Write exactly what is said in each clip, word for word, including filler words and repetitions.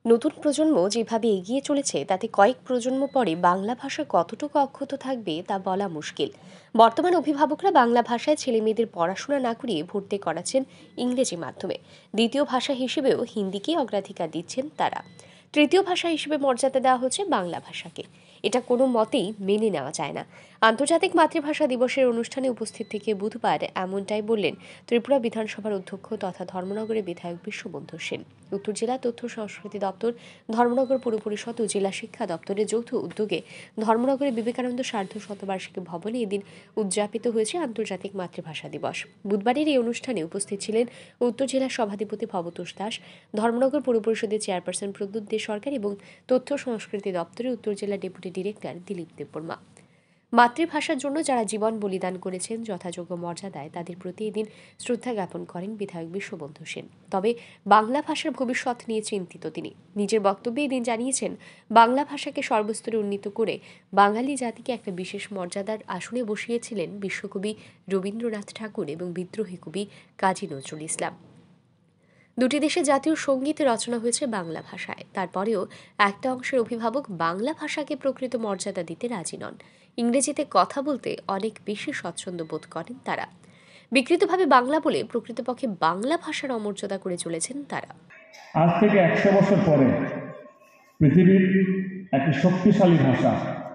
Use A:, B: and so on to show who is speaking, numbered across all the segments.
A: নতুন প্রজন্ম যেভাবে এগিয়ে চলেছে তাতে কয়েক প্রজন্ম পরে বাংলা ভাষা কতটুকু অক্ষত থাকবে তা বলা মুশকিল। বর্তমান অভিভাবকরা বাংলা ভাষায় ছেলেমেয়েদের পড়াশোনা না করিয়ে ভর্তি করাচ্ছেন ইংরেজি মাধ্যমে। দ্বিতীয় ভাষা হিসেবেও হিন্দিকে অগ্রাধিকার দিচ্ছেন তারা। তৃতীয় ভাষা হিসেবে মর্যাদা দেওয়া হচ্ছে বাংলা ভাষাকে। এটা কোনো মতেই মেনে নেওয়া যায় না। আন্তর্জাতিক মাতৃভাষা দিবসের অনুষ্ঠানে উপস্থিত থেকে বুধবার এমনটাই বললেন ত্রিপুরা বিধানসভার অধ্যক্ষ তথা ধর্মনগরের বিধায়ক বিশ্ববন্ধু সেন। উত্তর জেলা তথ্য সংস্কৃতি দপ্তর, ধর্মনগর পৌর পরিষদ ও জেলা শিক্ষা দপ্তরের যৌথ উদ্যোগে ধর্মনগরের বিবেকানন্দ সার্ধ শতবার্ষিকী ভবনে এদিন উদযাপিত হয়েছে আন্তর্জাতিক মাতৃভাষা দিবস। বুধবারের এই অনুষ্ঠানে উপস্থিত ছিলেন উত্তর জেলার সভাধিপতি ভবতোষ দাস, ধর্মনগর পৌর পরিষদের চেয়ারপারসন প্রদ্যুৎ দে সরকার এবং তথ্য সংস্কৃতি দপ্তরের উত্তর জেলার ডেপুটি ডিরেক্টর দিলীপ দেববর্মা। মাতৃভাষার জন্য যারা জীবন বলিদান করেছেন যথাযোগ্য মর্যাদায় তাদের প্রতি এদিন শ্রদ্ধা জ্ঞাপন করেন বিধায়ক বিশ্ববন্ধু সেন। তবে বাংলা ভাষার ভবিষ্যৎ নিয়ে চিন্তিত তিনি। নিজের বক্তব্যে এদিন জানিয়েছেন, বাংলা ভাষাকে সর্বস্তরে উন্নীত করে বাঙালি জাতিকে একটা বিশেষ মর্যাদার আসনে বসিয়েছিলেন বিশ্বকবি রবীন্দ্রনাথ ঠাকুর এবং বিদ্রোহী কবি কাজী নজরুল ইসলাম। দুটি দেশে জাতীয় সঙ্গীত রচনা হয়েছে বাংলা ভাষায়। তারপরেও একটা অংশের অভিভাবক বাংলা ভাষাকে প্রকৃত মর্যাদা দিতে রাজি নন। ইংরেজিতে কথা বলতে অনেক বেশি স্বচ্ছন্দ বোধ করেন তারা। বিকৃতভাবে বাংলা বলে প্রকৃতপক্ষে বাংলা ভাষার অমর্যাদা করে চলেছেন তারা।
B: আজ থেকে একশো বছর পরে পৃথিবীর একটি শক্তিশালী ভাষা,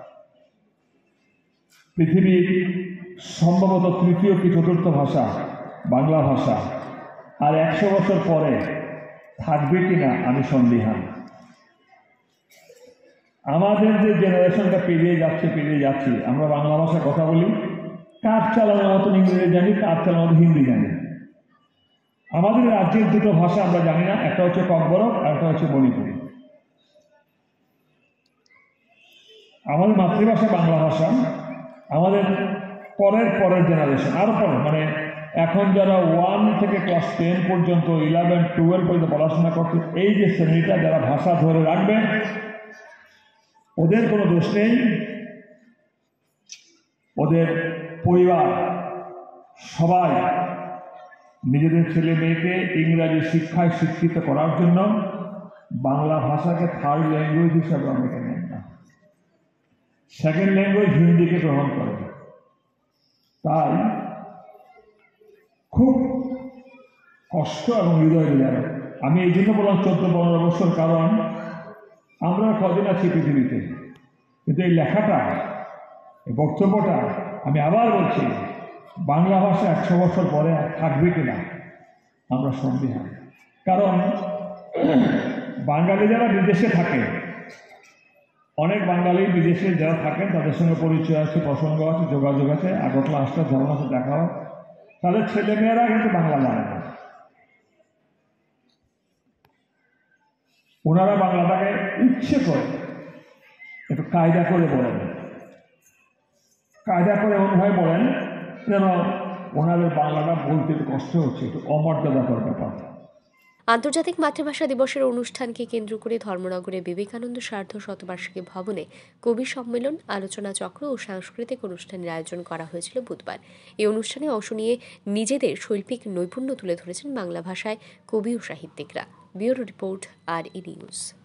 B: পৃথিবীর সম্ভবত তৃতীয় কি চতুর্থ ভাষা বাংলা ভাষা, আর একশো বছর পরে থাকবে কিনা আমি সন্দিহান। আমাদের যে জেনারেশনটা পেরিয়ে যাচ্ছে পেরিয়ে যাচ্ছি আমরা বাংলা ভাষায় কথা বলি, কাজ চালানোর মতন ইংরেজি জানি, কাজ চালানোর মতো হিন্দি জানি। আমাদের রাজ্যের দুটো ভাষা আমরা জানি না, একটা হচ্ছে ককবরক আর একটা হচ্ছে মণিপুরি। আমাদের মাতৃভাষা বাংলা ভাষা। আমাদের পরের পরের জেনারেশন আরো পরে, মানে এখন যারা ওয়ান থেকে ক্লাস টেন পর্যন্ত ইলেভেন টুয়েলভ পর্যন্ত পড়াশোনা করছে, এই যে শ্রেণীটা যারা ভাষা ধরে রাখবে ওদের কোনো দোষ নেই। ওদের পরিবার সবাই নিজেদের ছেলে মেয়েকে ইংরাজি শিক্ষায় শিক্ষিত করার জন্য বাংলা ভাষাকে থার্ড ল্যাঙ্গুয়েজ হিসাবে অনেকে নেন না, সেকেন্ড ল্যাঙ্গুয়েজ হিন্দিকে গ্রহণ করে। তাই খুব কষ্ট এবং হৃদয় বিদারক। আমি এই জন্য বললাম চোদ্দ পনেরো বছর, কারণ আমরা কদিন আছি পৃথিবীতে, কিন্তু এই লেখাটা এই বক্তব্যটা আমি আবার বলছি, বাংলা ভাষা একশো বছর পরে থাকবে কিনা আমরা সন্দিহান। কারণ বাঙালি যারা বিদেশে থাকে, অনেক বাঙালি বিদেশে যারা থাকেন তাদের সঙ্গে পরিচয় আছে, প্রসঙ্গ আছে, যোগাযোগ আছে, আগরতলা আসলে ধর্মের সাথে দেখা হয়, তাদের ছেলেমেয়েরা কিন্তু বাংলা জানে না। ওনারা বাংলাটাকে ইচ্ছে করে একটু কায়দা করে বলেন, কায়দা করে এমনভাবে বলেন যেন ওনাদের বাংলাটা বলতে একটু কষ্ট হচ্ছে, একটু অমর্যাদাকর ব্যাপার।
A: আন্তর্জাতিক মাতৃভাষা দিবসের অনুষ্ঠানকে কেন্দ্র করে ধর্মনগরের বিবেকানন্দ সার্ধ শতবার্ষিকী ভবনে কবি সম্মেলন, আলোচনা চক্র ও সাংস্কৃতিক অনুষ্ঠানের আয়োজন করা হয়েছিল বুধবার। এই অনুষ্ঠানে অংশ নিয়ে নিজেদের শৈল্পিক নৈপুণ্য তুলে ধরেছেন বাংলা ভাষায় কবি ও সাহিত্যিকরা। ব্যুরো রিপোর্ট, আর ই নিউজ।